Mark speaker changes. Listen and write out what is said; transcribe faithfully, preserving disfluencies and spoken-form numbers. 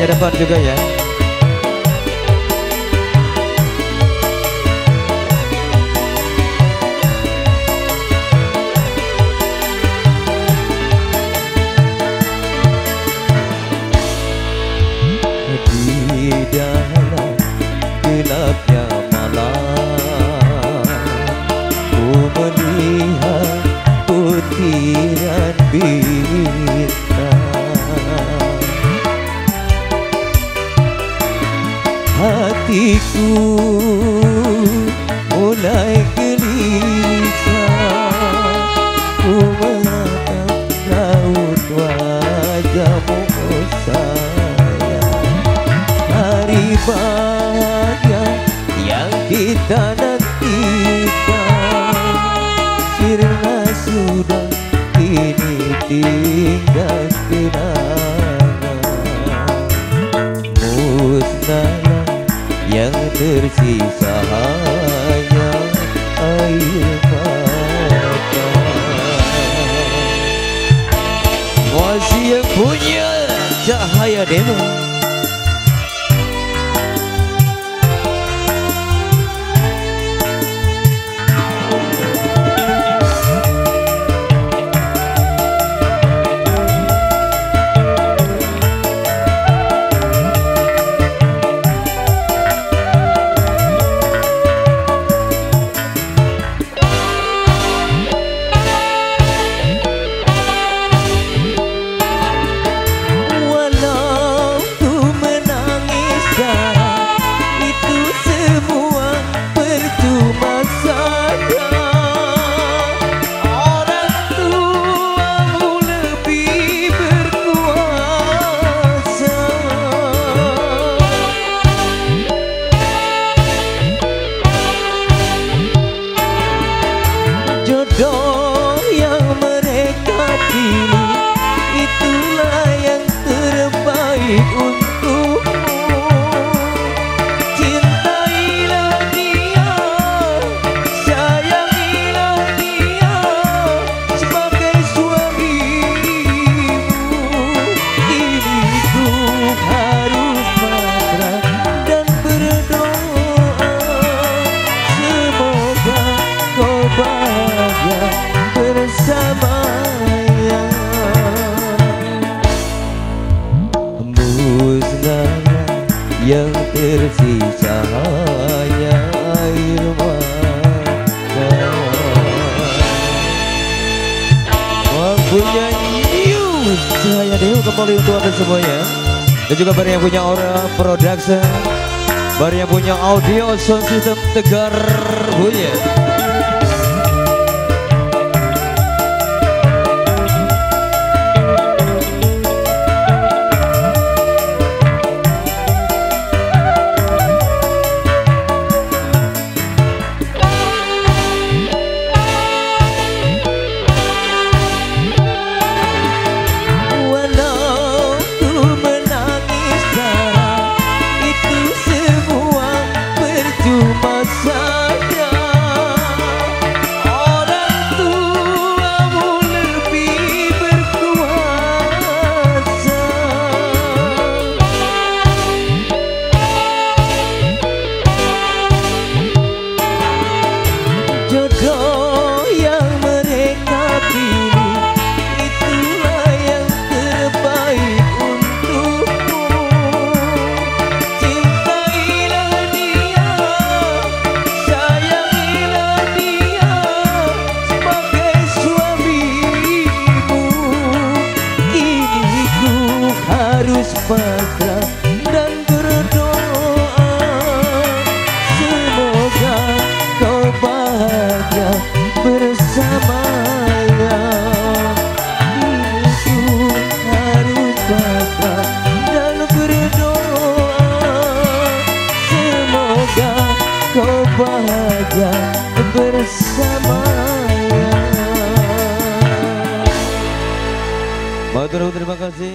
Speaker 1: sebelahnya depan juga ya.
Speaker 2: Di dalam gelapnya malam, ku melihat butiran bintang. Hatiku mulai gelisah, ku menatap raut wajahmu sayang. Hari bahagia yang kita nantikan sirna sudah kini tinggal kenangan. Musnahlah yang tersisa hanya air mata.
Speaker 1: Masih yang punya Cahaya Dewa.
Speaker 2: Jodoh yang mereka pilih itulah yang terbaik untukmu. Cintailah dia, sayangilah dia sebagai suamimu. Kini ku harus pasrah dan berdoa, semoga kau bahagia bersamanya. Musnahlah yang tersisa hanya air mata.
Speaker 1: Punya New Cahaya Dewa kembali untuk anda semuanya. Dan juga barang yang punya Aura Production, barang yang punya audio sound system Tegar punya.
Speaker 2: Jodoh yang mereka pilih itulah yang terbaik untukmu. Cintailah dia, sayangilah dia sebagai suamimu. Kini ku harus pasrah dan berdoa, semoga kau bahagia bersamanya. Kini ku harus pasrah dan berdoa, semoga kau bahagia bersamanya.
Speaker 1: Matur terima kasih.